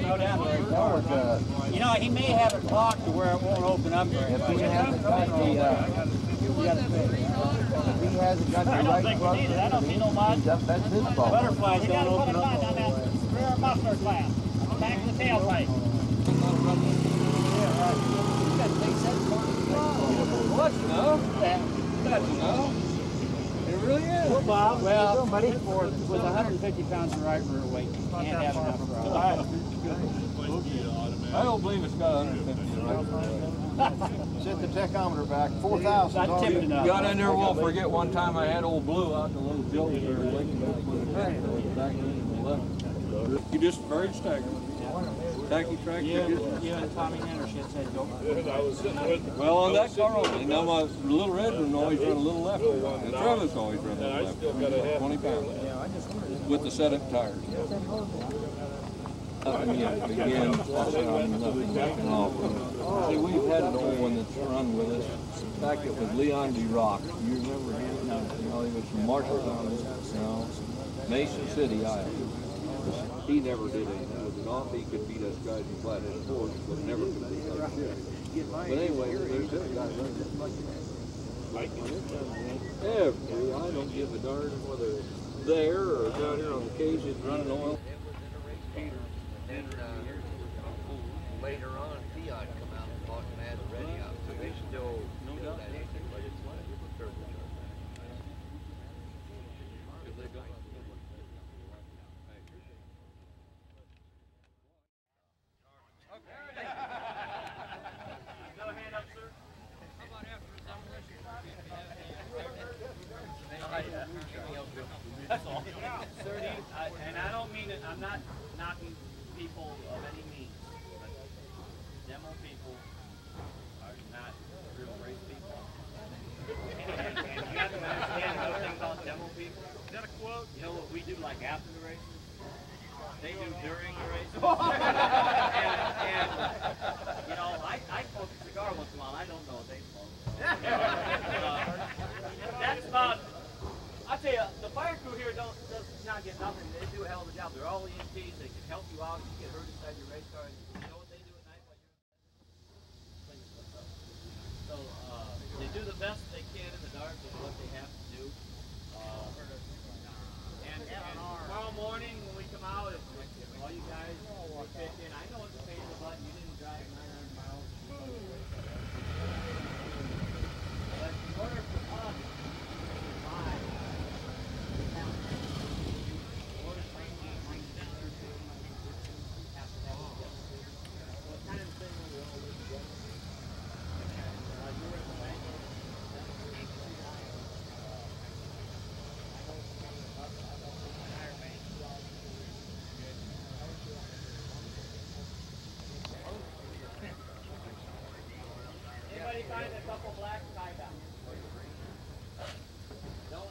go down there. You know, he may have it locked to where it won't open up very much. If he hasn't got the, if he hasn't got the right plug, I don't see no mud. That's his fault. Butterflies don't open up. On that rear muffler clamp. Back to the tailpipe. What? No? That's no. It really is. Well, Bob, well, with 150 pounds of right rear weight, you can't have enough rod. I don't believe it's got 150 right. Set the tachometer back. 4,000. Not tipped enough. Got in there, won't forget one time I had old Blue out the little Joe there waking up with the back in the left. You just very staggered. Tacky track. You and Tommy Henderson said go. Well, on that car only. Now my little red one always run a little left. And Travis always run a little left. 20 pounds. With the set-up tires. Again, nothing off. See, we've had an old one that's run with us. In fact, it was Leon D. Rock. You remember him? No, he was from Marshalltown. No, Mason City, Iowa. He never did anything with it off. He could beat us guys in flat-headed horse, but never could beat us. But anyway, here's this guy running this like every, I don't give a darn whether it's there or down here on the cage, it's running oil. Then later on, Fiat come out and bought them as ready out, so they still do that engine, but it's turbocharged. That's all. Sir, and I don't mean it, I'm not knocking people of any means, but demo people are not real race people. And you have to understand another thing about demo people. Is that a quote? You know what we do like after the races? They do during the races. and you know, I smoke a cigar once in a while. I don't know what they smoke. That's about. I'll tell you, the fire crew here does not get nothing. They do a hell of a job. They're all EMTs. They can help you out if you get hurt inside your race car. You know what they do at night while you're so they do the best they can in the dark with what they have to do. And tomorrow morning when we come out, if all you guys pitch in, I know it's a pain in the butt. You didn't drive 900 miles. But in order for us to survive, anybody find a couple black tie downs? Don't.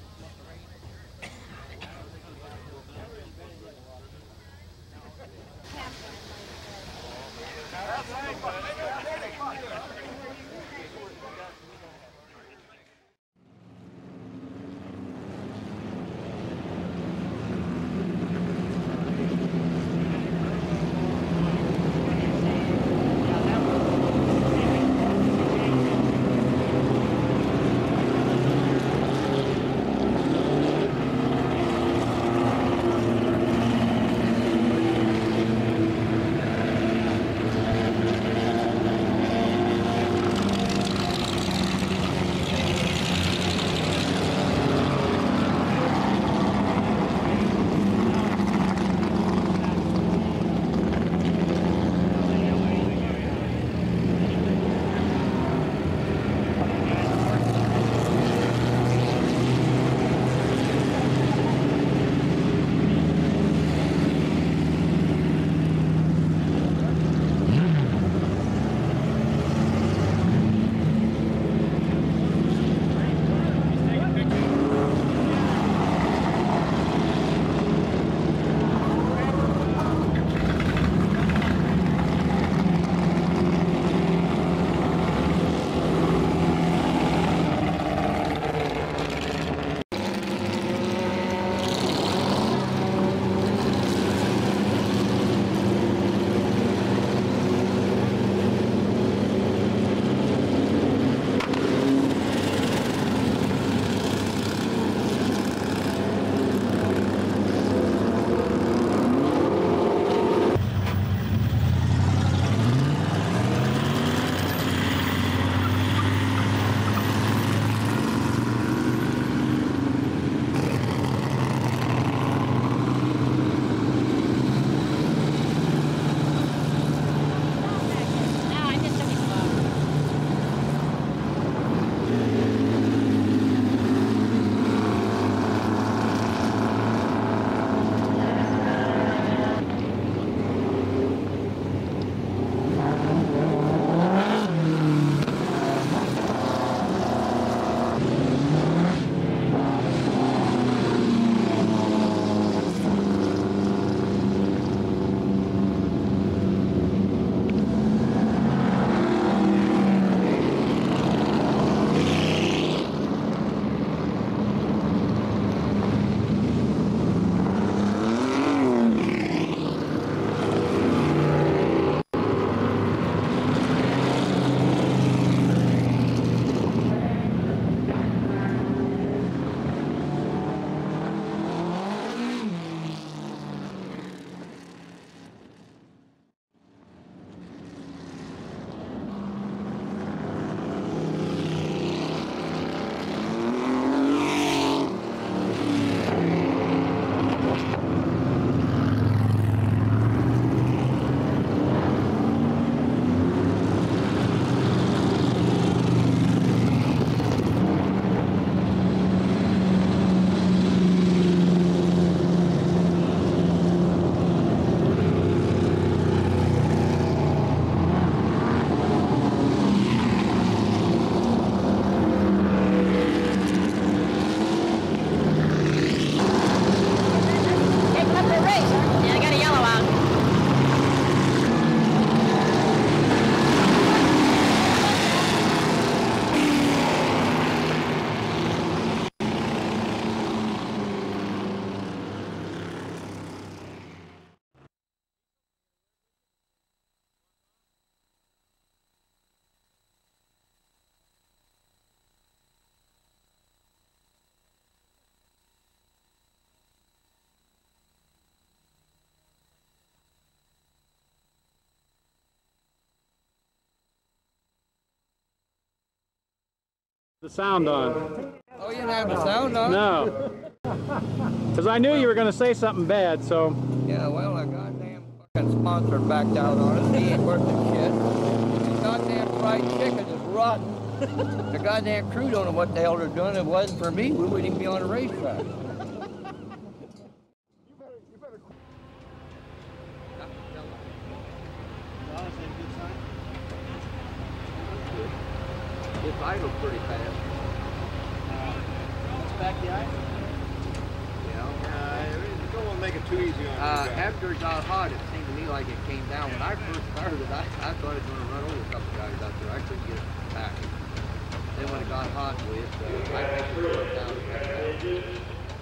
The sound on. Oh, you didn't have the sound on? No. Because I knew you were going to say something bad, so. Yeah, well, a goddamn fucking sponsor backed out on us. He ain't worth the shit. The goddamn fried chicken is rotten. The goddamn crew don't know what the hell they're doing. If it wasn't for me, we wouldn't even be on the racetrack. It's idle pretty fast. Let's back the ice. Don't want to make it too easy on you guys. After it got hot, it seemed to me like it came down. When I first started, I thought it was going to run over a couple guys out there. I couldn't get it back. Then when it got hot, I think it broke down and back down.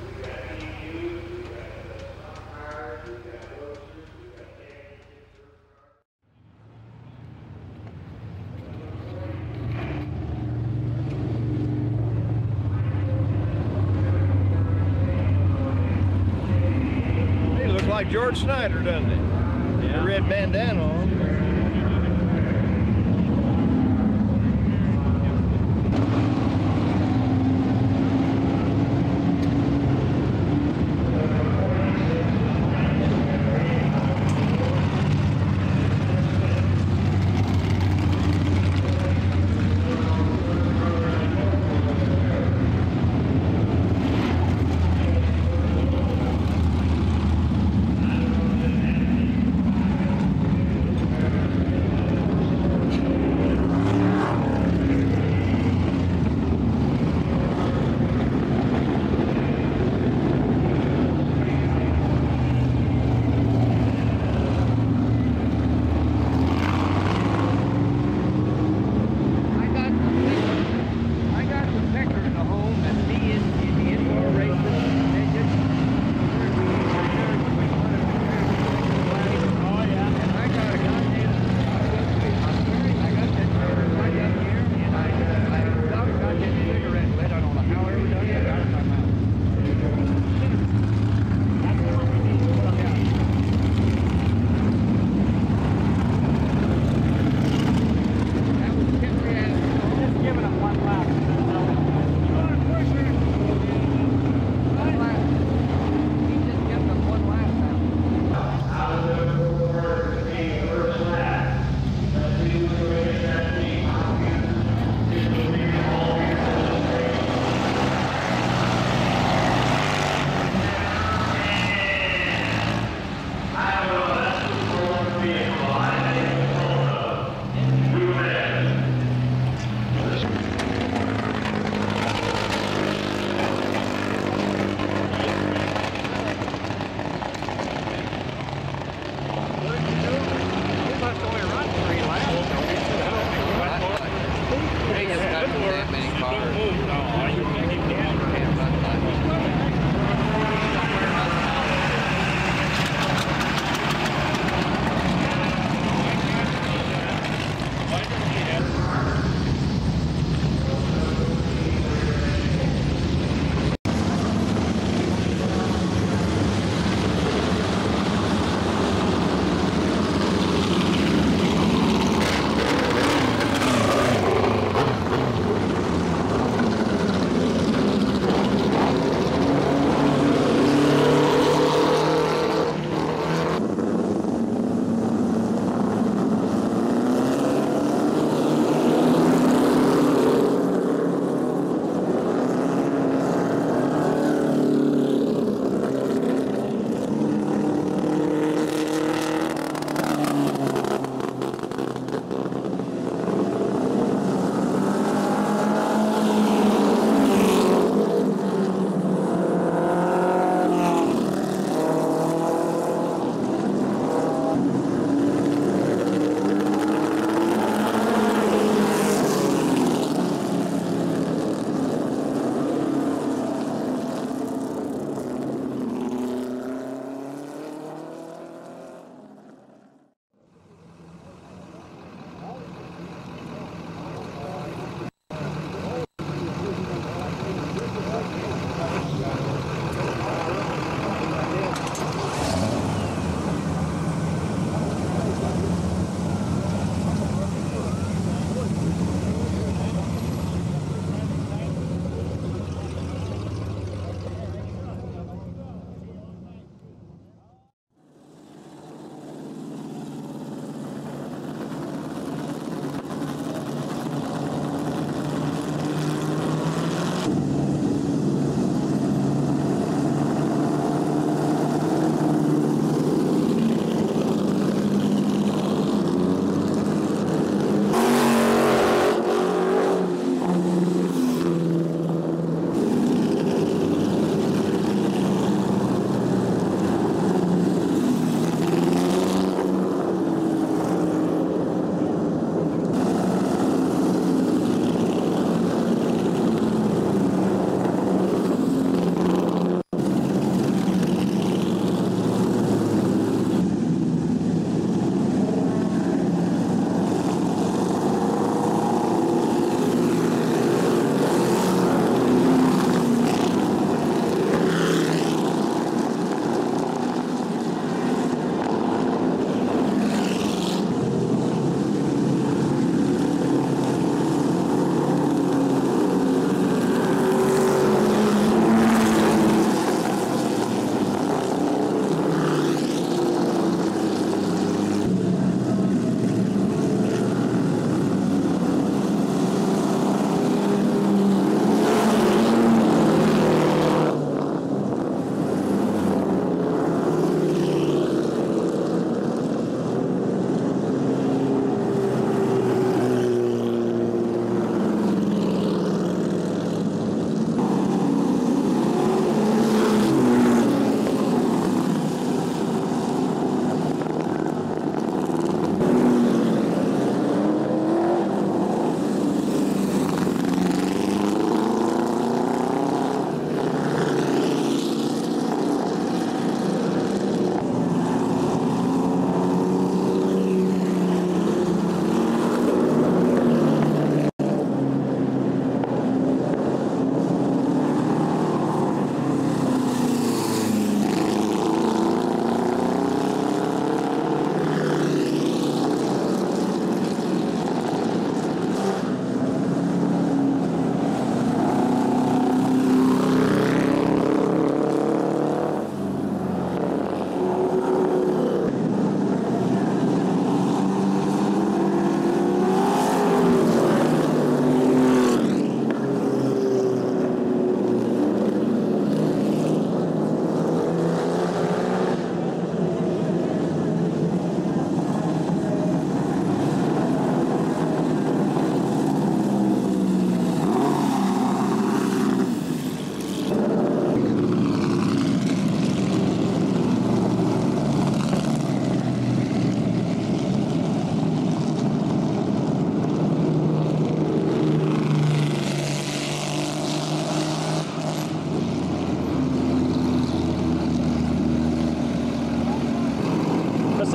Like George Snyder, doesn't he? Yeah. The red bandana on.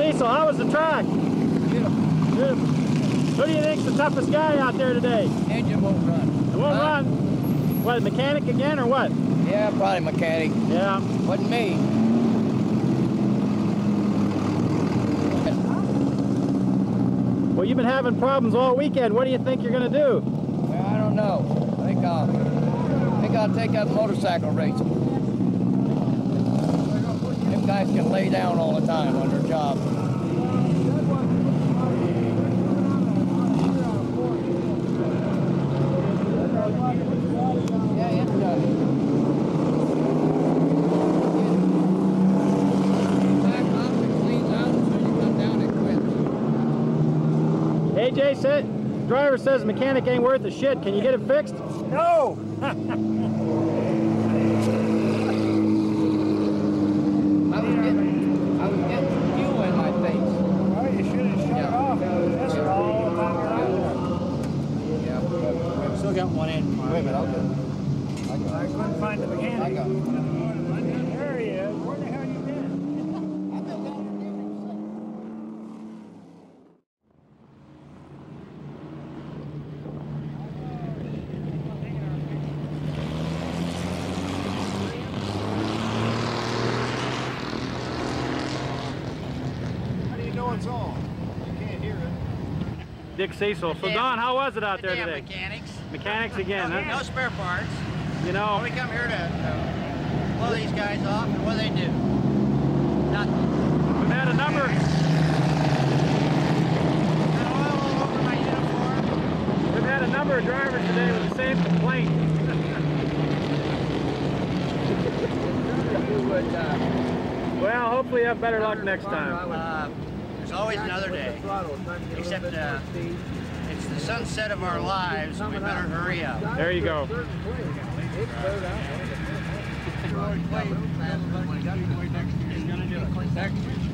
Cecil, how was the track? Beautiful. Who do you think's the toughest guy out there today? Engine won't run. It won't run. What, mechanic again or what? Yeah, probably mechanic. Yeah. Wasn't me. Well, you've been having problems all weekend. What do you think you're going to do? Well, I don't know. I think I'll take up motorcycle racing. Them guys can lay down all the time on their job. Yeah, it's AJ said, driver says mechanic ain't worth a shit. Can you get it fixed? No! I was getting fuel in my face. Well, you should have shut it off. It was this all the time around. Yeah. Still got one in. Wait a minute, I'll get it. I couldn't find the mechanic. I got it. There he is. Where the hell you been? How do you know it's on? You can't hear it. Dick Cecil. So Don, how was it out there Damn today? mechanics. Mechanics again, No huh? spare parts. You Well, know, we come here to blow these guys off, and what do they do? Nothing. we've had a number. Got oil all over my uniform. We've had a number of drivers today with the same complaint. Well, hopefully you have better luck next time. There's always another day. Except it's the sunset of our lives, so we better hurry up. There you go. He's gonna do it.